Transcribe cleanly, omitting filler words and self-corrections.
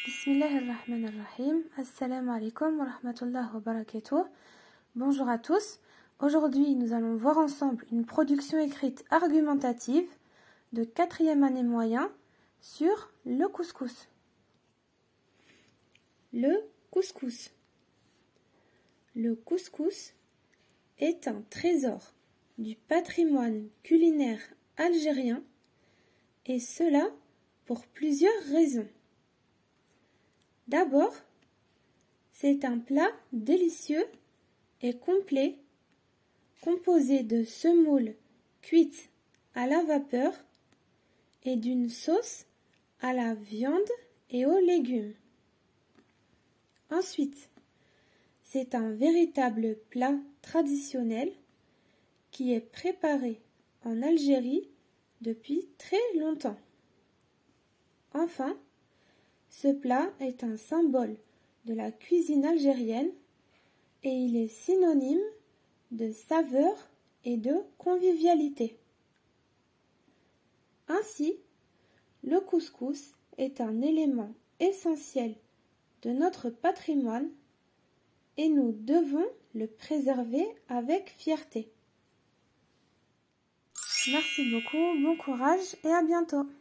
Bismillahirrahmanirrahim. Assalamu alaikum wa rahmatullahi wa barakatuh. Bonjour à tous. Aujourd'hui, nous allons voir ensemble une production écrite argumentative de 4e année moyen sur le couscous. Le couscous. Le couscous est un trésor du patrimoine culinaire algérien, et cela pour plusieurs raisons. D'abord, c'est un plat délicieux et complet, composé de semoules cuites à la vapeur et d'une sauce à la viande et aux légumes. Ensuite, c'est un véritable plat traditionnel qui est préparé en Algérie depuis très longtemps. Enfin, ce plat est un symbole de la cuisine algérienne et il est synonyme de saveur et de convivialité. Ainsi, le couscous est un élément essentiel de notre patrimoine et nous devons le préserver avec fierté. Merci beaucoup, bon courage et à bientôt.